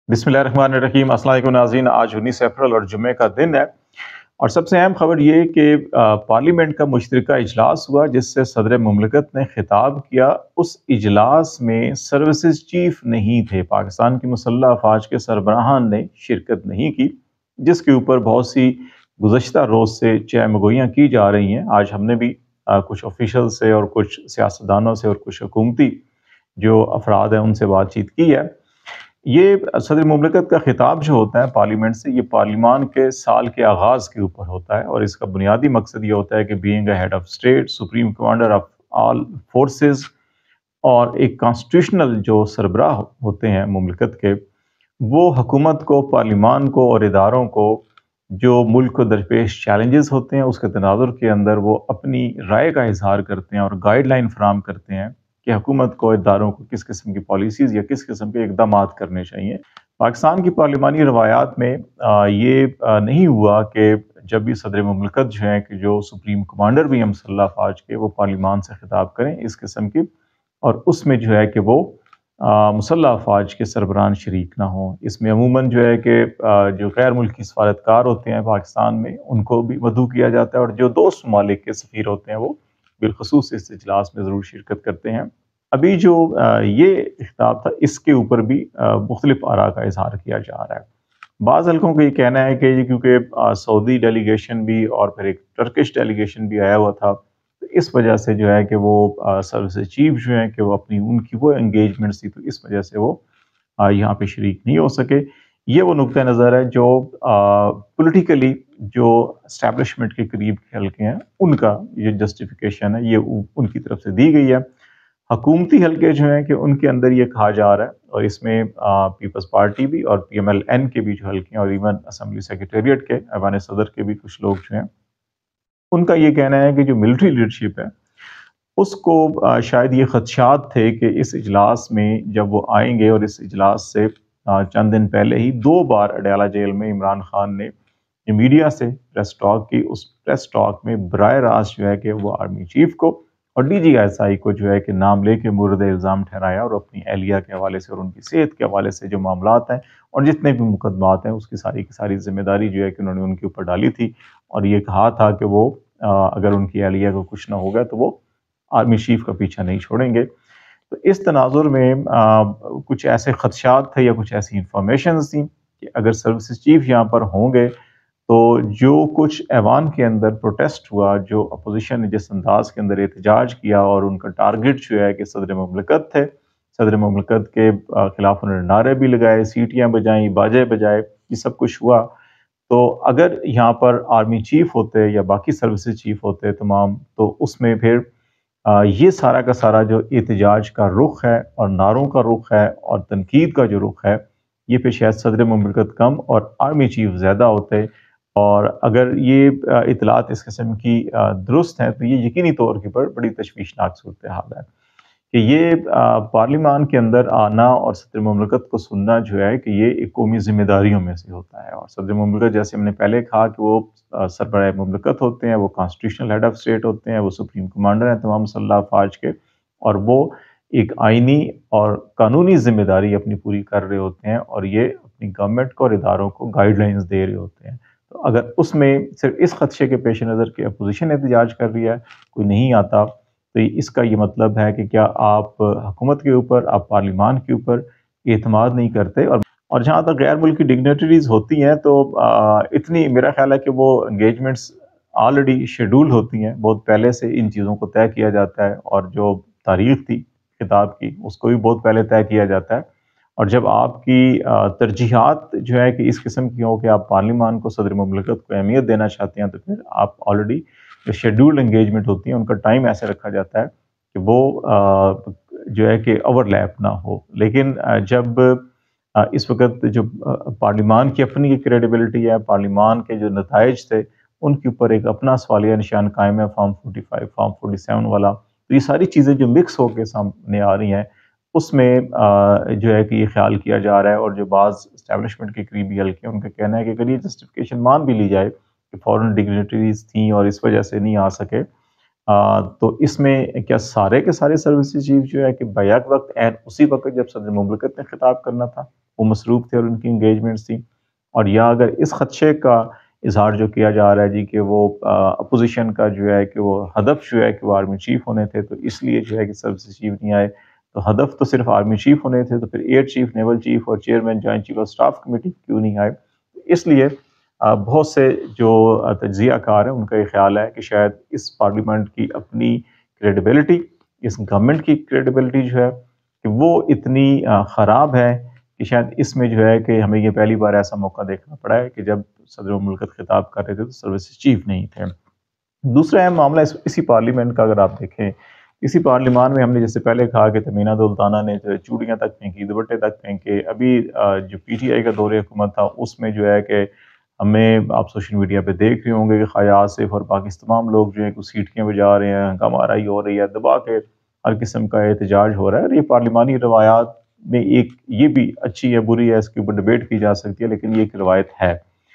बिस्मिल्लाहिर्रहमानिर्रहीम। अस्सलाम वालेकुम नाज़रीन। आज 19 अप्रैल और जुम्मे का दिन है और सबसे अहम खबर ये कि पार्लियामेंट का मुश्तरका इजलास हुआ जिससे सदर मुमलिकत ने खिताब किया। उस इजलास में सर्विसेज चीफ नहीं थे, पाकिस्तान की मुसल्लह अफवाज के सरबराहान ने शिरकत नहीं की, जिसके ऊपर बहुत सी गुज़श्ता रोज़ से चहमगोइयाँ की जा रही हैं। आज हमने भी कुछ ऑफिशल से और कुछ सियासतदानों से और कुछ हुकूमती जो अफराद हैं उनसे बातचीत की है। ये सदर मुमलिकत का खिताब जो होता है पार्लियामेंट से, ये पार्लिमान के साल के आगाज़ के ऊपर होता है और इसका बुनियादी मकसद ये होता है कि being a head of state, supreme commander of all forces और एक कॉन्स्टिट्यूशनल जो सरबराह होते हैं मुमलिकत के, वो हुकूमत को, पार्लिमान को और इदारों को जो मुल्क को दरपेश चैलेंजेस होते हैं उसके तनाजुर के अंदर वो अपनी राय का इजहार करते हैं और गाइडलाइन फराहम करते हैं कि हुकूमत को, इदारों को किस किस्म की पॉलिसीज़ या किस किस्म के इक़दामात करने चाहिए। पाकिस्तान की पार्लिमानी रवायात में ये नहीं हुआ कि जब भी सदर मुमलिकत जो हैं कि जो सुप्रीम कमांडर भी हैं मुसल्लह अफ़वाज के, वो पार्लिमान से खिताब करें इस किस्म की, और उसमें जो है कि वो मुसल्लह अफ़वाज के सरबराहान शरीक ना हों। इसमें अमूमन जो है कि जो गैर मुल्की सफारतकार होते हैं पाकिस्तान में, उनको भी मदऊ किया जाता है और जो दोस्त ममालिक के सफ़ीर होते हैं वो बिलखसूस इस इजलास में ज़रूर शिरकत करते हैं। अभी जो ये खिताब था, इसके ऊपर भी मुख्तलिफ आरा का इजहार किया जा रहा है। बाज़ हल्कों का ये कहना है कि क्योंकि सऊदी डेलीगेशन भी और फिर एक टर्किश डेलीगेशन भी आया हुआ था, तो इस वजह से जो है कि वो सर्विस चीफ जो है कि वो अपनी उनकी वो एंगेजमेंट्स थी, तो इस वजह से वो यहाँ पे शरीक नहीं हो सके। ये वो नुक्ता नज़र है जो पॉलिटिकली जो एस्टैब्लिशमेंट के करीब के हल्के हैं उनका ये जस्टिफिकेशन है, ये उनकी तरफ से दी गई है। हुकूमती हल्के जो हैं कि उनके अंदर ये कहा जा रहा है, और इसमें पीपल्स पार्टी भी और PMLN के भी जो हल्के हैं और इवन असम्बली सेक्रेटेरिएट के ऐवान सदर के भी कुछ लोग जो हैं, उनका ये कहना है कि जो मिलिट्री लीडरशिप है उसको शायद ये खदशात थे कि इस इजलास में जब वो आएंगे, और इस इजलास से चंद दिन पहले ही 2 बार अडयाला जेल में इमरान खान ने मीडिया से प्रेस टॉक की। उस प्रेस टॉक में बराह रास्त जो है कि वो आर्मी चीफ को और DGSI को जो है कि नाम लेके मुर्द इल्ज़ाम ठहराया और अपनी एहलिया के हवाले से और उनकी सेहत के हवाले से जो मामलात हैं और जितने भी मुकदमात हैं उसकी सारी की सारी जिम्मेदारी जो है कि उन्होंने उनके ऊपर डाली थी, और ये कहा था कि वो अगर उनकी एहलिया को कुछ ना होगा तो वो आर्मी चीफ का पीछा नहीं छोड़ेंगे। तो इस तनाजुर में कुछ ऐसे खदशात थे या कुछ ऐसी इंफॉर्मेशन थी कि अगर सर्विसेज चीफ यहाँ पर होंगे तो जो कुछ ऐवान के अंदर प्रोटेस्ट हुआ, जो अपोजिशन ने जिस अंदाज के अंदर एहतजाज किया और उनका टारगेट जो है कि सदर मुमलिकत थे, सदर मुमलिकत के खिलाफ उन्होंने नारे भी लगाए, सीटियाँ बजाई, बाजे बजाए, ये सब कुछ हुआ। तो अगर यहाँ पर आर्मी चीफ होते या बाकी सर्विसेज चीफ होते तमाम, तो उसमें फिर ये सारा का सारा जो एहतजाज का रुख है और नारों का रुख है और तनकीद का जो रुख है, ये फिर शायद सदर मुमलिकत कम और आर्मी चीफ ज़्यादा होते। और अगर ये इतलात इस किस्म की दुरुस्त हैं तो ये यकीनी तौर के पर बड़ी तशवीशनाक सूरत हाल है कि ये पार्लिमान के अंदर आना और सदर मुमलिकत को सुनना जो है कि ये एक कौमी जिम्मेदारियों में से होता है। और सदर मुमलिकत, जैसे हमने पहले कहा कि वो सरबराह मुमलिकत होते हैं, वो कॉन्स्टिट्यूशनल हेड ऑफ स्टेट होते हैं, वो सुप्रीम कमांडर हैं तमाम मुसल्लह अफवाज के, और वो एक आइनी और कानूनी जिम्मेदारी अपनी पूरी कर रहे होते हैं और ये अपनी गवर्नमेंट को और इदारों को गाइडलाइंस दे रहे होते हैं। तो अगर उसमें सिर्फ इस खदशे के पेश नज़र के अपोजिशन एहतजाज कर रही है, कोई नहीं आता, तो इसका ये मतलब है कि क्या आप हुकूमत के ऊपर, आप पार्लिमान के ऊपर एतमाद नहीं करते। और जहाँ तक गैर मुल्की डिग्नेटरीज होती हैं तो इतनी मेरा ख्याल है कि वो इंगेजमेंट्स ऑलरेडी शेड्यूल होती हैं, बहुत पहले से इन चीज़ों को तय किया जाता है, और जो तारीख थी खिताब की उसको भी बहुत पहले तय किया जाता है। और जब आपकी तरजीहात जो है कि इस किस्म की हो कि आप पार्लिमान को, सदर मुमलिकत को अहमियत देना चाहते हैं, तो फिर आप ऑलरेडी जो शेड्यूल्ड एंगेजमेंट होती है उनका टाइम ऐसे रखा जाता है कि वो जो है कि ओवरलैप ना हो। लेकिन जब इस वक्त जो पार्लिमान की अपनी एक क्रेडिबिलिटी है, पार्लिमान के जो नताइज थे उनके ऊपर एक अपना सवालिया निशान कायम है, फॉर्म 45, फॉर्म 47 वाला, तो ये सारी चीज़ें जो मिक्स होकर सामने आ रही हैं उसमें जो है कि ये ख्याल किया जा रहा है। और जो बाज़ इस्टेब्लिशमेंट के करीबी हल्के हैं उनका कहना है कि अगर ये जस्टिफिकेशन मान भी ली जाए कि फॉरेन डिग्नेटरीज थी और इस वजह से नहीं आ सके, तो इसमें क्या सारे के सारे सर्विसेज चीफ जो है कि बैक वक्त एंड उसी वक्त जब सदर मुमलिकत ने खिताब करना था وہ مصروف تھے اور ان کی انگیجمنٹس تھیں، اور یا اگر اس خدشے کا اظہار جو کیا جا رہا ہے جی کہ وہ اپوزیشن کا جو ہے کہ وہ ہدف جو ہے کہ وہ آرمی چیف ہونے تھے، تو اس لیے جو ہے کہ سروسز چیف نہیں آئے، تو ہدف تو صرف آرمی چیف ہونے تھے، تو پھر ایئر چیف، نیول چیف اور chairman joint chief of staff committee کیوں نہیں آئے؟ اس لیے بہت سے جو تجزیہ کار ہیں ان کا یہ خیال ہے کہ شاید اس پارلیمنٹ کی اپنی کریڈیبلٹی، اس گورنمنٹ کی کریڈیبلٹی جو ہے کہ وہ اتنی خراب ہے کہ شاید اس میں جو ہے کہ ہمیں یہ پہلی بار ایسا موقع دیکھنا پڑا ہے کہ جب صدر مملکت خطاب کر رہے تھے تو سروسز چیف نہیں تھے۔ دوسرا اہم معاملہ اسی پارلیمنٹ کا اگر آپ دیکھیں، اسی پارلیمان میں ہم نے جیسے پہلے کہا کہ تمینہ دولتانہ نے جو چوڑیاں تک پھینکی، دوپٹے تک پھینکے، ابھی جو پی ٹی آئی کا دور حکومت تھا اس میں جو ہے کہ ہمیں آپ سوشل میڈیا پہ دیکھ رہے ہوں گے کہ خواجہ آصف اور باقی تمام لوگ جو ہے کہ سیٹیاں بجا رہے ہیں، ہنگامہ آرائی ہو رہی ہے، دبا کے ہر قسم کا احتجاج ہو رہا ہے، اور یہ پارلیمانی روایات میں ایک یہ بھی اچھی ہے بری ہے، اس کے اوپر ڈبیٹ کی جا سکتی ہے، لیکن یہ ایک روایت ہے۔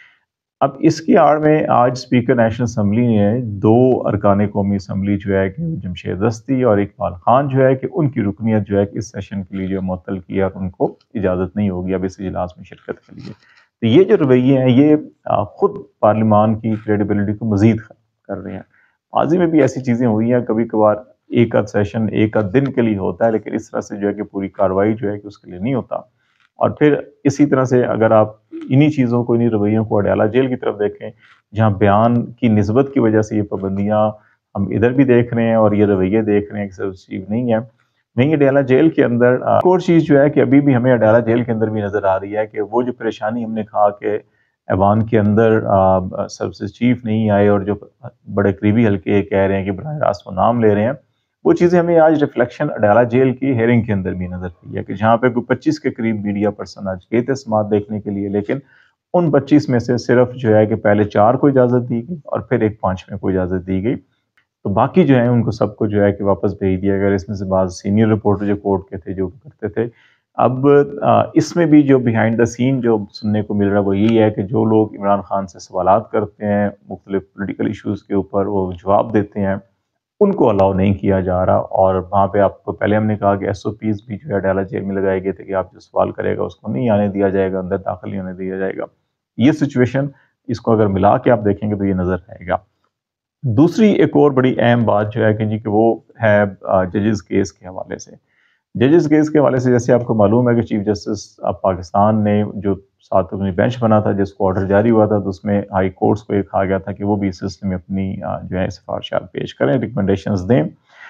اب اس کی آڑ میں آج اسپیکر نیشنل اسمبلی نے دو ارکان قومی اسمبلی جو ہے کہ جمشید دستی اور اقبال خان جو ہے کہ ان کی رکنیت جو ہے کہ اس سیشن کے لیے جو معطل کی، اور ان کو اجازت نہیں ہوگی اب اس اجلاس میں شرکت کے لیے۔ تو یہ جو رویے ہیں یہ خود پارلیمان کی کریڈیبلٹی کو مزید کر رہے ہیں۔ ماضی میں بھی ایسی چیزیں ہوئی ہیں، کبھی کبھار ایک آدھ سیشن ایک آدھ دن کے لیے ہوتا ہے، لیکن اس طرح سے جو ہے کہ پوری کارروائی جو ہے کہ اس کے لیے نہیں ہوتا۔ اور پھر اسی طرح سے اگر آپ انہی چیزوں کو، انہی رویوں کو اڈیالہ جیل کی طرف دیکھیں، جہاں بیان کی نسبت کی وجہ سے یہ پابندیاں ہم ادھر بھی دیکھ رہے ہیں اور یہ رویے دیکھ رہے ہیں کہ سروس چیف نہیں ہے، وہیں اڈیالہ جیل کے اندر ایک اور چیز جو ہے کہ ابھی بھی ہمیں اڈیالہ جیل کے اندر بھی نظر آ رہی ہے کہ وہ جو پریشانی ہم نے کہا کہ ایوان کے اندر سروسز چیف نہیں آئے اور جو بڑے قریبی حلقے کہہ رہے ہیں کہ براہ راست وہ نام لے رہے ہیں، وہ چیزیں ہمیں آج ریفلیکشن اڈیالہ جیل کی ہیئرنگ کے اندر بھی نظر آئی ہے کہ جہاں پہ کوئی 25 کے قریب میڈیا پرسن آج گئے تھے سماعت دیکھنے کے لیے، لیکن ان 25 میں سے صرف جو ہے کہ پہلے 4 کو اجازت دی گئی اور پھر ایک 5ویں کو اجازت دی گئی، تو باقی جو ہیں ان کو سب کو جو ہے کہ واپس بھیج دیا گیا۔ اس میں سے بعض سینئر رپورٹر جو کورٹ کے تھے جو کرتے تھے، اب اس میں بھی جو بیہائنڈ دا سین جو سننے کو مل رہا ہے وہ یہی ہے کہ جو لوگ عمران خان سے سوالات کرتے ہیں مختلف پولیٹیکل ایشوز کے اوپر، وہ جواب دیتے ہیں، ان کو الاؤ نہیں کیا جا رہا، اور وہاں پہ آپ کو پہلے ہم نے کہا کہ ایس او پیز بھی جو ہے اڈیالہ جیل میں لگائے گئے تھے کہ آپ جو سوال کرے گا اس کو نہیں آنے دیا جائے گا، اندر داخل نہیں ہونے دیا جائے گا۔ یہ سچویشن اس کو اگر ملا کے آپ دیکھیں گے تو یہ نظر آئے گا۔ دوسری ایک اور بڑی اہم بات جو ہے کہ جی کہ وہ ہے ججز کیس کے حوالے سے۔ ججز کیس کے حوالے سے جیسے آپ کو معلوم ہے کہ چیف جسٹس پاکستان نے جو 7 رکنی بینچ بنا تھا، جس کو آرڈر جاری ہوا تھا، تو اس میں ہائی کورٹس کو یہ کہا گیا تھا کہ وہ بھی اس سلسلے میں اپنی جو ہے سفارشات پیش کریں، ریکمنڈیشنز دیں۔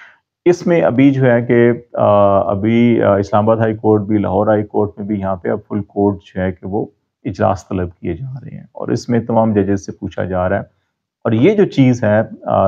اس میں ابھی جو ہے کہ ابھی اسلام آباد ہائی کورٹ بھی، لاہور ہائی کورٹ میں بھی یہاں پہ اب فل کورٹ جو ہے کہ وہ اجلاس طلب کیے جا رہے ہیں، اور اس میں تمام ججز سے پوچھا جا رہا ہے، اور یہ جو چیز ہے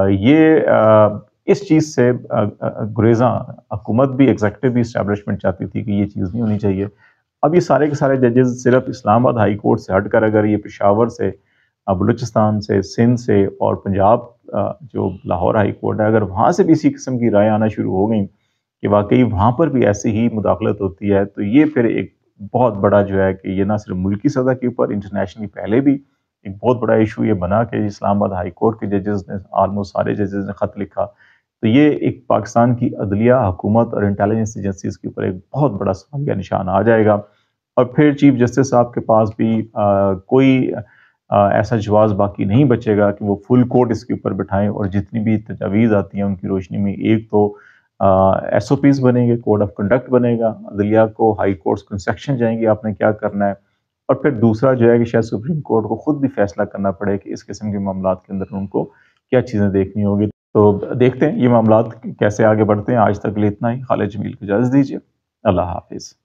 یہ اس چیز سے گریزاں حکومت بھی، ایگزیکٹو بھی اسٹیبلشمنٹ چاہتی تھی کہ یہ چیز نہیں ہونی چاہیے۔ اب یہ سارے کے سارے ججز صرف اسلام آباد ہائی کورٹ سے ہٹ کر اگر یہ پشاور سے، بلوچستان سے، سندھ سے اور پنجاب جو لاہور ہائی کورٹ ہے، اگر وہاں سے بھی اسی قسم کی رائے آنا شروع ہو گئیں کہ واقعی وہاں پر بھی ایسی ہی مداخلت ہوتی ہے، تو یہ پھر ایک بہت بڑا جو ہے کہ یہ نہ صرف ملکی سطح کے اوپر، انٹرنیشنلی پہلے بھی ایک بہت بڑا ایشو یہ بنا کہ اسلام آباد ہائی کورٹ کے ججز نے، آلموسٹ سارے ججز نے خط لکھا، تو یہ ایک پاکستان کی عدلیہ، حکومت اور انٹیلیجنس ایجنسیز کے اوپر ایک بہت بڑا سوالیہ نشان آ جائے گا، اور پھر چیف جسٹس صاحب کے پاس بھی کوئی ایسا جواز باقی نہیں بچے گا کہ وہ فل کورٹ اس کے اوپر بٹھائیں، اور جتنی بھی تجاویز آتی ہیں ان کی روشنی میں ایک تو ایس او پیز بنے گے، کوڈ آف کنڈکٹ بنے گا، عدلیہ کو ہائی کورٹس کو انسٹرکشن جائیں گے آپ نے کیا کرنا ہے، اور پھر دوسرا جو ہے کہ شاید سپریم کورٹ کو خود بھی فیصلہ کرنا پڑے کہ اس قسم کے معاملات کے اندر ان کو کیا چیزیں دیکھنی ہوگی۔ تو دیکھتے ہیں یہ معاملات کیسے آگے بڑھتے ہیں۔ آج تک لیے اتنا ہی۔ خالد جمیل کو اجازت دیجیے، اللہ حافظ۔